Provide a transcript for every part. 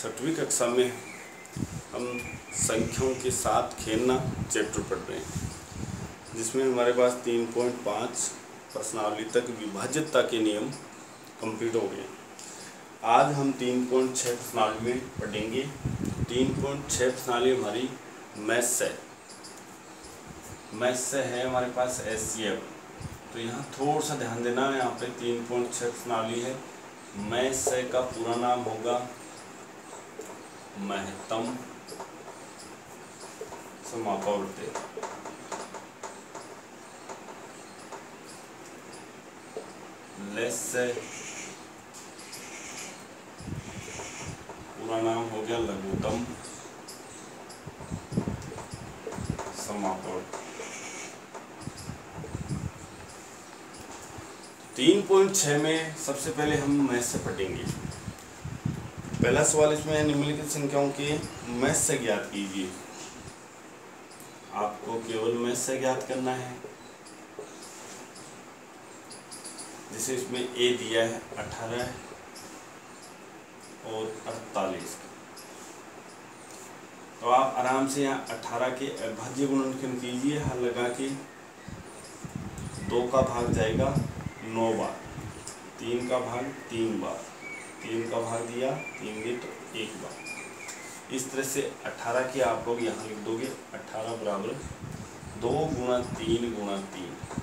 छठवीं कक्षा में हम संख्याओं के साथ खेलना चैप्टर पढ़ रहे हैं, जिसमें हमारे पास 3.5 प्रश्नावली तक विभाज्यता के नियम कंप्लीट हो गए। आज हम 3.6 प्रश्नावली में पढ़ेंगे। 3.6 प्रश्नावली हमारी मैथ्स से है हमारे पास SCF। तो यहाँ थोड़ा सा ध्यान देना है। यहाँ पे 3.6 प्रश्नावली है। मैथ्स का पूरा नाम होगा महत्तम समापवर्ती। लेस पूरा नाम हो गया लघुत्तम समापवर्ती। 3.6 में सबसे पहले हम मैथ्स से पढ़ेंगे। पहला सवाल इसमें है, निम्नलिखित संख्याओं के मैथ्स से ज्ञात कीजिए। आपको केवल मैथ्स से ज्ञात करना है। जैसे इसमें A दिया है 18 और 48। तो आप आराम से यहाँ 18 के अभाज्य गुणनखंड कीजिए। हल लगा के 2 का भाग जाएगा 9 बार, 3 का भाग 3 बार, 3 का भाग दिया 3 दे तो 1 बार। इस तरह से 18 के आप लोग यहाँ लिख दोगे 18 बराबर 2 गुणा 3 गुणा 3।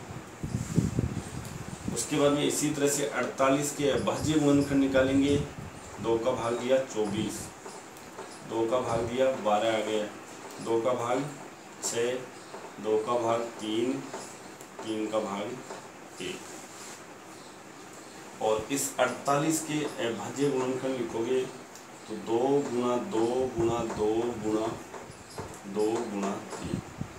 उसके बाद में इसी तरह से 48 के अभाज्य गुणनखंड निकालेंगे। 2 का भाग दिया 24, 2 का भाग दिया 12 आ गया, 2 का भाग 6, 2 का भाग 3, 3 का भाग 1। और इस 48 के अभाज्य गुणनखंड लिखोगे तो 2 गुणा 2 गुणा 2 गुणा 2 गुणा 3।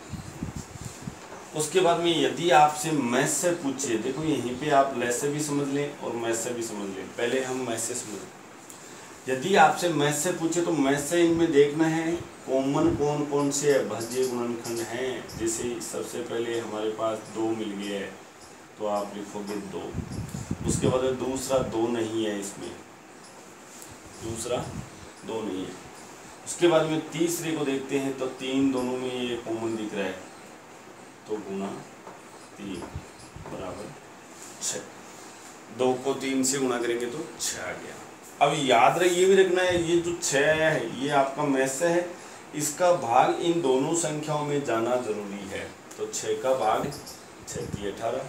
उसके बाद में यदि आपसे मैथ्स से पूछे, देखो यहीं पे आप लेस से भी समझ लें और मैथ्स से भी समझ लें। पहले हम मैथ्स से समझें। यदि आपसे मैथ्स से पूछे तो मैथ्स से इनमें देखना है कॉमन कौन कौन से अभाज्य गुणनखंड हैं। जैसे सबसे पहले हमारे पास 2 मिल गया है तो आप लिखोगे 2। उसके बाद दूसरा 2 नहीं है, इसमें दूसरा 2 नहीं है। उसके बाद में तीसरे को देखते हैं तो 3 दोनों में ये कॉमन दिख रहा है, तो गुणा 3 बराबर 6। 2 को 3 से गुणा करेंगे तो 6 आ गया। अब याद रहे, ये भी रखना है, ये जो 6 है ये आपका मैथ्स से है। इसका भाग इन दोनों संख्याओं में जाना जरूरी है। तो 6 का भाग 6 की 18,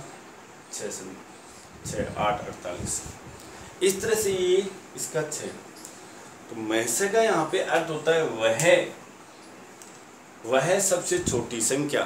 6 8 48। इस तरह से ये इसका 6। तो मैथ्स का यहाँ पे अर्थ होता है वह सबसे छोटी संख्या,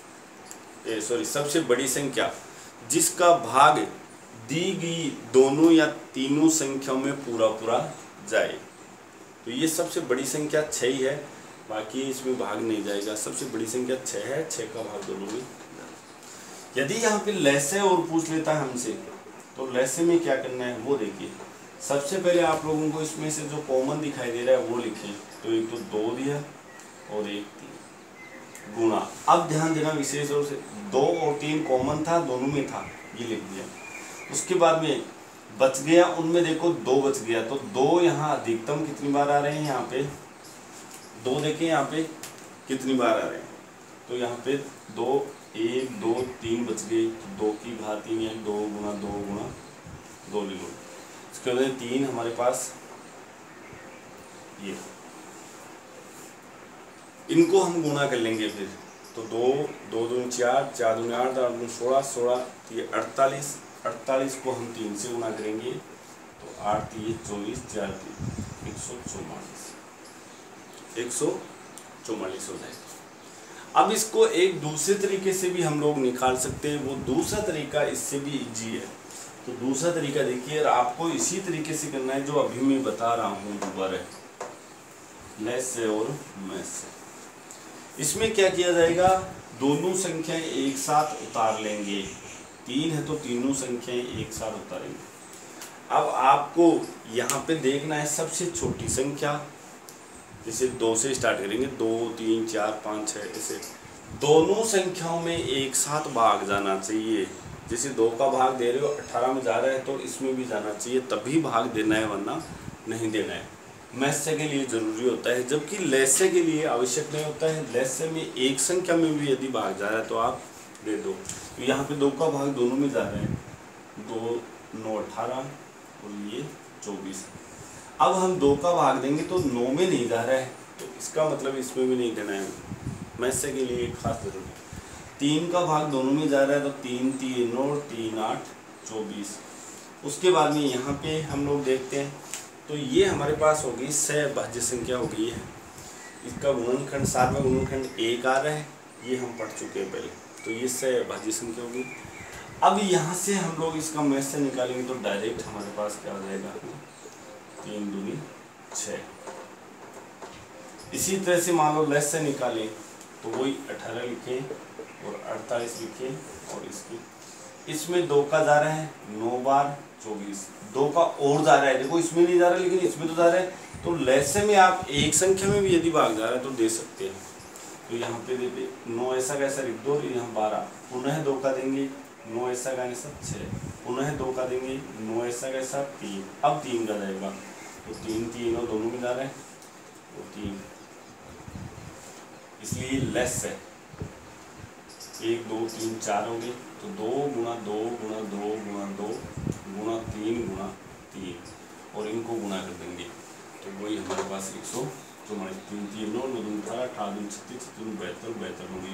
सबसे बड़ी संख्या जिसका भाग दी गई दोनों या तीनों संख्याओं में पूरा पूरा जाए। तो ये सबसे बड़ी संख्या 6 ही है, बाकी इसमें भाग नहीं जाएगा। सबसे बड़ी संख्या 6 है, 6 का भाग दोनों में। यदि यहाँ पे लैसे और पूछ लेता है हमसे तो लैसे में क्या करना है वो देखिए। सबसे पहले आप लोगों को इसमें से जो कॉमन दिखाई दे रहा है वो लिखें। तो एक तो 2 दिया और एक 3 गुणा। अब ध्यान देना विशेष रूप से 2 और 3 कॉमन था, दोनों में था, ये लिख दिया। उसके बाद में बच गया, उनमें देखो 2 बच गया। तो 2 यहाँ अधिकतम कितनी बार आ रहे हैं, यहाँ पे 2 देखें यहाँ पे कितनी बार आ रहे हैं। तो यहाँ पे 2 1 2 3 बच गए। 2 की घात 3 है, 2 गुणा 2 गुणा 2 ले लो। इसके बाद 3 हमारे पास ये, इनको हम गुणा कर लेंगे फिर। तो 2 2 दूनी 4, 4 दूनी 8, 8 दूनी 16, 16 ये 48, 48 को हम 3 से गुणा करेंगे तो 8 ये 24, 4 144 हो जाएगा। अब इसको एक दूसरे तरीके से भी हम लोग निकाल सकते हैं। वो दूसरा तरीका इससे भी इजी है। तो दूसरा तरीका देखिए, आपको इसी तरीके से करना है जो अभी मैं बता रहा हूँ दोबारा, लेस से और मैथ्स से। इसमें क्या किया जाएगा, दोनों संख्याएं एक साथ उतार लेंगे। 3 है तो तीनों संख्याएं एक साथ उतारेंगे। अब आपको यहाँ पे देखना है सबसे छोटी संख्या। जैसे 2 से स्टार्ट करेंगे, 2 3 4 5 6, ऐसे दोनों संख्याओं में एक साथ भाग जाना चाहिए। जैसे 2 का भाग दे रहे हो 18 में जा रहा है तो इसमें भी जाना चाहिए, तभी भाग देना है, वरना नहीं देना है। मैस्य के लिए जरूरी होता है, जबकि लैस्य के लिए आवश्यक नहीं होता है। लैस्य में एक संख्या में भी यदि भाग जा रहा है तो आप दे दो। तो यहाँ पे 2 का भाग दोनों में जा रहा है, 2 9 18 और ये 24। अब हम 2 का भाग देंगे तो 9 में नहीं जा रहा है, तो इसका मतलब इसमें भी नहीं देना है। मैस्य के लिए एक खास जरूरी है। 3 का भाग दोनों में जा रहा है तो 3 3 9 3 8 24। उसके बाद में यहाँ पे हम लोग देखते हैं तो ये हमारे पास होगी सहभाज्य संख्या हो गई है। इसका गुणनखंड, सातवां गुणनखंड 1 आ रहा है, ये हम पढ़ चुके हैं पहले। तो ये सहभाज्य संख्या होगी। अब यहाँ से हम लोग इसका मैस्य निकालेंगे तो डायरेक्ट हमारे पास क्या हो जाएगा, 3 दूनी 6। इसी तरह से मान लो लैस्य निकालें तो वही 18 लिखें और 48 लिखें, और इसमें 2 का जा रहा है 9 बार 24, 2 का और जा रहा है, देखो इसमें नहीं जा रहा लेकिन इसमें तो जा रहा है। तो लैस्य में आप एक संख्या में भी यदि भाग जा रहा है तो दे सकते हैं। तो यहाँ पे देखिए 9 ऐसा कैसा लिख दो, यहाँ 12, पुनः 2 का देंगे 9 ऐसा का ऐसा 6, पुनः 2 का देंगे 9 ऐसा कैसा 3, अब 3 का जाएगा तो 3 3 और दोनों में जा रहा है तो 3, इसलिए लेस है। 1 2 3 4 हो गए तो 2 गुणा 2 गुणा 2 गुणा 2 गुणा 3 गुणा 3 और इनको गुणा कर देंगे तो वही हमारे पास 144। 3 3 9 9 2 18 18 2 36 36 72 72 होंगे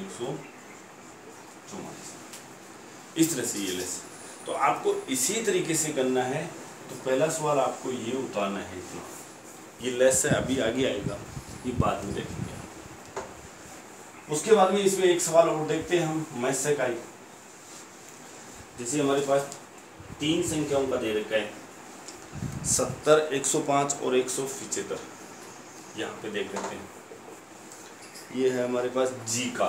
144। इस तरह से ये लेस। तो आपको इसी तरीके से करना है। तो पहला सवाल आपको ये उतारना है इतना, ये लेस है, अभी आगे आएगा, ये बाद में देखेंगे। उसके बाद में इसमें एक सवाल और देखते हैं हम मैस्य का ही। जैसे हमारे पास 3 संख्याओं का दे रखा है 70 105 और 175, यहाँ पे देख लेते हैं। ये है हमारे पास जी का,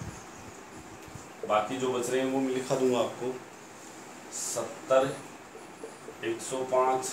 बाकी जो बच रहे हैं वो मैं लिखा दूंगा आपको। 70 105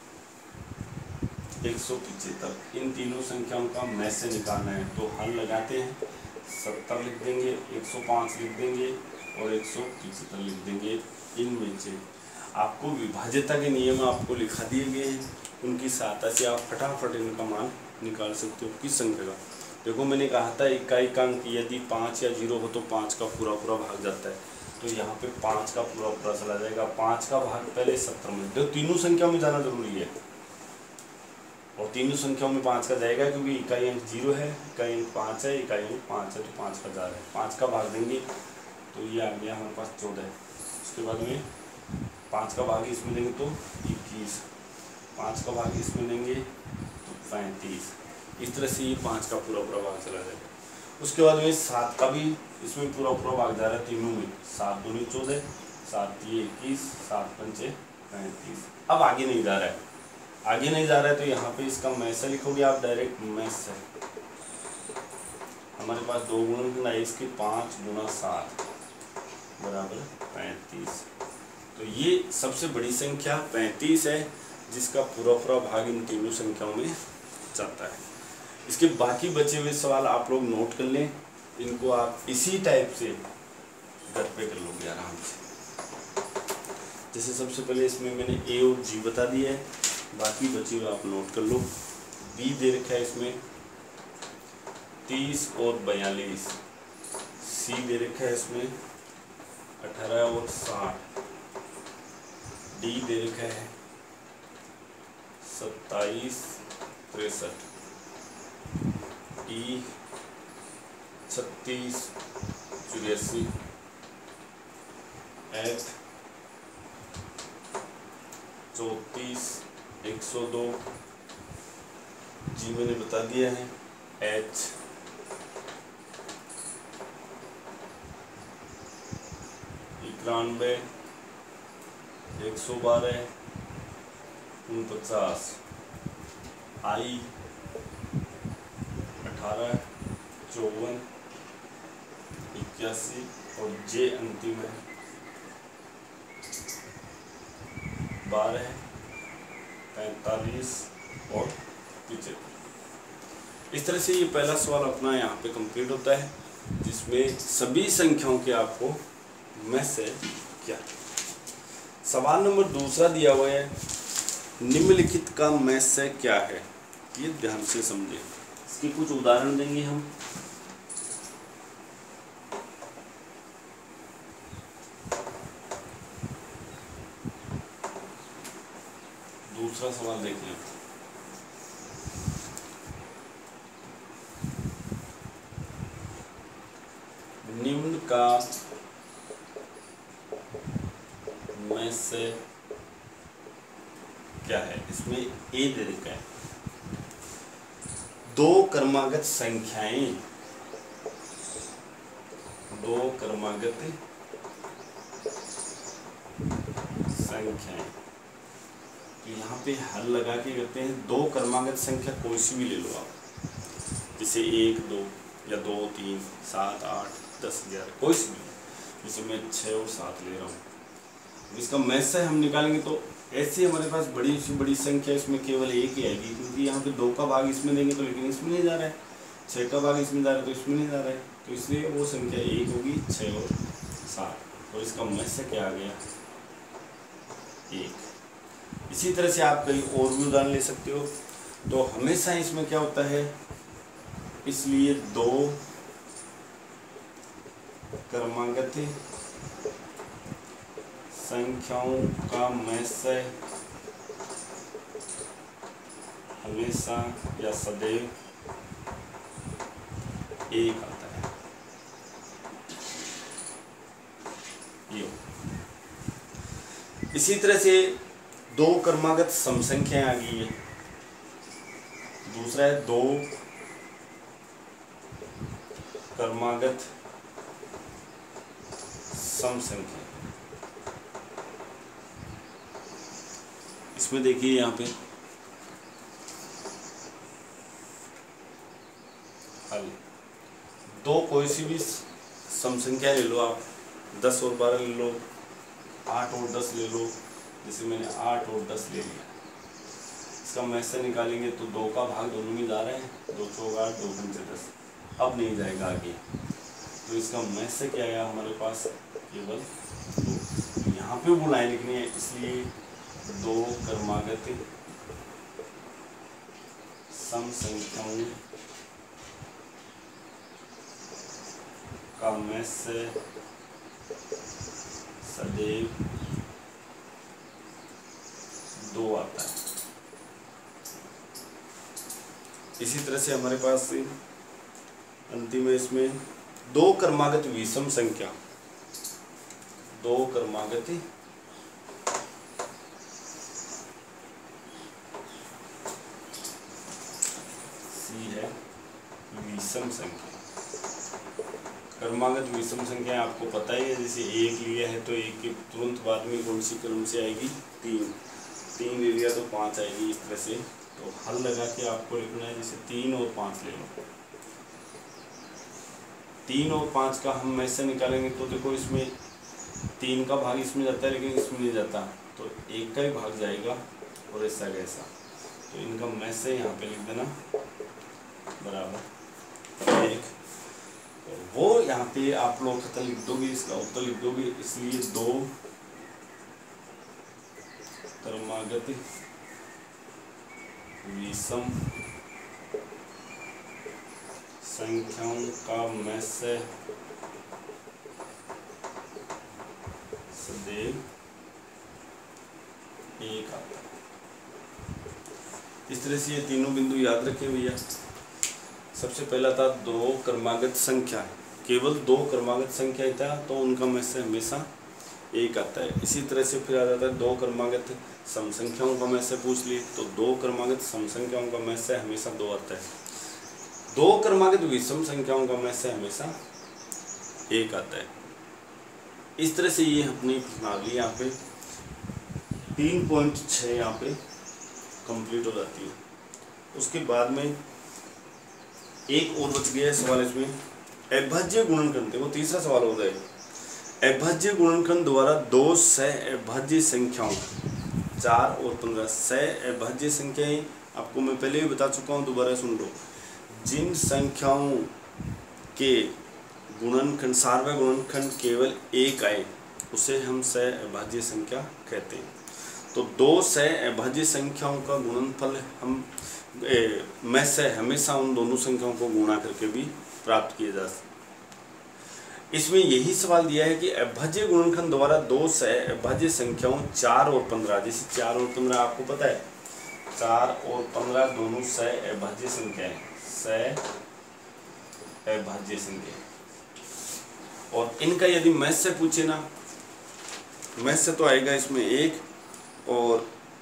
175, इन तीनों संख्याओं का मैस्य निकालना है। तो हल लगाते हैं, 70 लिख देंगे, 105 लिख देंगे और 175 लिख देंगे। इनमें से आपको विभाज्यता के नियम आपको लिखा दिए गए हैं, उनकी सहायता से आप फटाफट इनका मान निकाल सकते हो किस संख्या का। देखो मैंने कहा था इकाई का अंक यदि 5 या 0 हो तो 5 का पूरा पूरा भाग जाता है, तो यहाँ पे 5 का पूरा पूरा चला जाएगा। 5 का भाग पहले 70 में, देखो तीनों संख्या में जाना जरूरी है और तीनों संख्याओं में 5 का जाएगा क्योंकि इकाई अंक 0 है, इकाई अंक 5 है, इकाई अंक 5 है, तो 5 का जा रहा है। 5 का भाग देंगे तो ये आ गया हमारे पास 14। उसके बाद में 5 का भाग इसमें देंगे तो 21, 5 का भाग इसमें देंगे तो 35। इस तरह से ये 5 का पूरा पूरा भाग चला जाएगा। उसके बाद में 7 का भी इसमें पूरा पूरा भाग जा रहा है तीनों में। 7 दूनी 14, 7 3 21, 7 पंचे 35। अब आगे नहीं जा रहा है, आगे नहीं जा रहा है तो यहाँ पे इसका मैस्य लिखोगे आप डायरेक्ट। मैस्य हमारे पास 2 गुणनखंड है इसके, 5 गुणा 7 बराबर 35। तो ये सबसे बड़ी संख्या 35 है जिसका पूरा पूरा भाग इन तीनों संख्याओं में जाता है। इसके बाकी बचे हुए सवाल आप लोग नोट कर लें, इनको आप इसी टाइप से घर पे कर लोगे आराम से। जैसे सबसे पहले इसमें मैंने ए और जी बता दिया है, बाकी बचे हुए आप नोट कर लो। बी दे रखा है इसमें 30 और 42, सी दे रखा है इसमें 18 और 60, डी दे रखा है 27 63, ई 36 84, एफ 34 102, जी मैंने बता दिया है, एच 91 112 49, आई 18 54 81 और जे अंतिम है 12 45 और 75। इस तरह से ये पहला सवाल अपना यहाँ पे कंप्लीट होता है, जिसमें सभी संख्याओं के आपको मैस्य क्या। सवाल नंबर दूसरा दिया हुआ है, निम्नलिखित का मैस्य क्या है। ये ध्यान से समझें। इसके कुछ उदाहरण देंगे हम। दूसरा सवाल देख लें। निम्न का में से क्या है? इसमें ए दे रखा है, दो क्रमागत संख्याएं, दो क्रमागत संख्याएं। तो यहाँ पे हल लगा के करते हैं। दो क्रमागत संख्या कोई सी भी ले लो आप, जैसे 1 2 या 2 3 7 8 10 11, कोई सी भी। जैसे मैं 6 और 7 ले रहा हूँ, इसका मैसे हम निकालेंगे तो ऐसी हमारे पास बड़ी से बड़ी संख्या इसमें केवल एक ही आएगी, क्योंकि यहाँ पे 2 का भाग इसमें देंगे तो लेकिन इसमें नहीं जा रहा है, 6 का भाग इसमें जा रहा है तो इसमें नहीं जा रहा है, तो इसलिए वो संख्या एक होगी 6 और 7, और इसका मैसे क्या आ गया? 1। इसी तरह से आप कई और भी उदाहरण ले सकते हो। तो हमेशा इसमें क्या होता है, इसलिए दो क्रमागत संख्याओं का मैसे हमेशा या सदैव एक आता है। ये इसी तरह से दो क्रमागत सम संख्याएं आ गई है। दूसरा है दो क्रमागत सम संख्या। इसमें देखिए यहाँ पे हल, दो कोई सी भी सम संख्या ले लो आप, 10 और 12 ले लो, 8 और 10 ले लो। जैसे मैंने 8 और 10 ले लिया, इसका मैसे निकालेंगे तो 2 का भाग दोनों में जा रहे हैं, 2 चौक 8 2 पंचे 10, अब नहीं जाएगा आगे, तो इसका मैसे क्या आया हमारे पास? केवल 2। यहाँ पे वो लाइन लिखनी है, इसलिए दो क्रमागत सम संख्याओं का मैसे सदैव 2 आता है। इसी तरह से हमारे पास अंतिम में इसमें दो क्रमागत विषम संख्या, दो क्रमागत सी है विषम संख्या। क्रमागत विषम संख्या आपको पता ही है, जैसे 1 लिया है तो 1 के तुरंत बाद में कौन सी क्रम से आएगी? 3 ले लिया तो 5 आएगी। इस तरह से तो हल लगा के आपको लिखना है, जैसे 3 और 5 ले लो, 3 और 5 का हम मैसे निकालेंगे तो देखो इसमें 3 का भाग इसमें जाता है लेकिन इसमें नहीं जाता, तो 1 का ही भाग जाएगा और ऐसा कैसा, तो इनका मैसे यहाँ पे लिख देना बराबर 1। वो यहाँ पे आप लोग खतल लिख दोगे, इसका उत्तर लिख दोगे। इसलिए दो क्रमागत विषम संख्याओं का मैसे सदैव 1 आता है। इस तरह से ये तीनों बिंदु याद रखें भैया। सबसे पहला था दो क्रमागत संख्या, केवल 2 क्रमागत संख्या था तो उनका मैसे हमेशा 1 आता है। इसी तरह से फिर आ जाता है 2 क्रमागत सम संख्याओं का मैसे पूछ लिए तो 2 क्रमागत सम संख्याओं का मैसे हमेशा 2 आता है। 2 क्रमागत विषम संख्याओं का मैसे हमेशा 1 आता है। इस तरह से ये अपनी प्रणाली यहाँ पे 3.6 यहाँ पे कंप्लीट हो जाती है। उसके बाद में एक और बच गया सवाल इसमें, अविभाज्य गुणनखंड, वो तीसरा सवाल हो जाएगा। अविभाज्य गुणनखंड द्वारा 2 सह-अविभाज्य संख्याओं 4 और 15 सह-अविभाज्य संख्याएं आपको मैं पहले भी बता चुका हूँ, दोबारा सुन लो। जिन संख्याओं के गुणनखंड सार्वय गुणनखंड केवल 1 आए उसे हम सह-अविभाज्य संख्या कहते हैं। तो 2 सह-अविभाज्य संख्याओं का गुणनफल हम में से हमेशा उन दोनों संख्याओं को गुणा करके भी प्राप्त किया जा सकता। इसमें यही सवाल दिया है कि अभाज्य गुणनखंड द्वारा दो सहअभाज्य संख्याओं 4 और 15, जैसे 4 और 15 आपको पता है 4 और 15 दोनों सहअभाज्य संख्याएं, सहअभाज्य संख्या, और इनका यदि मैथ से पूछे ना, मैथ से तो आएगा इसमें 1, और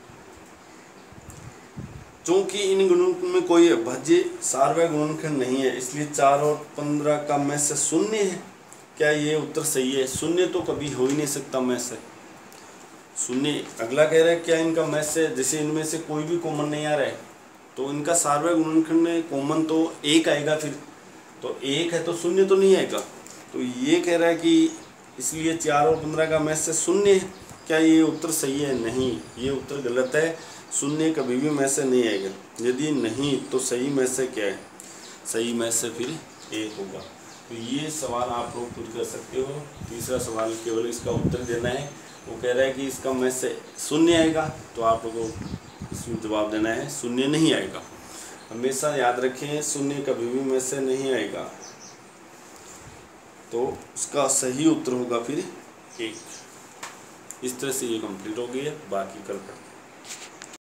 चूंकि इन गुणनखंड में कोई अभाज्य सार्वय गुणनखंड नहीं है, इसलिए 4 और 15 का मैथ से शून्य है। क्या ये उत्तर सही है? शून्य तो कभी हो ही नहीं सकता मैथ से, शून्य। अगला कह रहा है क्या इनका मैथ से, जैसे इनमें से कोई भी कॉमन नहीं आ रहा है तो इनका सार्वय गुणनखंड में कॉमन तो 1 आएगा, फिर तो 1 है तो शून्य तो नहीं आएगा। तो ये कह रहा है कि इसलिए 4 और 15 का मैथ से शून्य है। क्या ये उत्तर सही है? नहीं, ये उत्तर गलत है। शून्य कभी भी मैथ से नहीं आएगा। यदि नहीं तो सही मैथ से क्या है? सही मैथ से फिर 1 होगा। तो ये सवाल आप लोग खुद कर सकते हो। तीसरा सवाल केवल इसका उत्तर देना है। वो कह रहा है कि इसका मैथ से शून्य आएगा, तो आप लोगों को इसमें जवाब देना है शून्य नहीं आएगा। हमेशा याद रखें शून्य कभी भी मैथ से नहीं आएगा, तो उसका सही उत्तर होगा फिर 1। इस तरह से ये कंप्लीट हो गई है, बाकी कल पढ़ते हैं।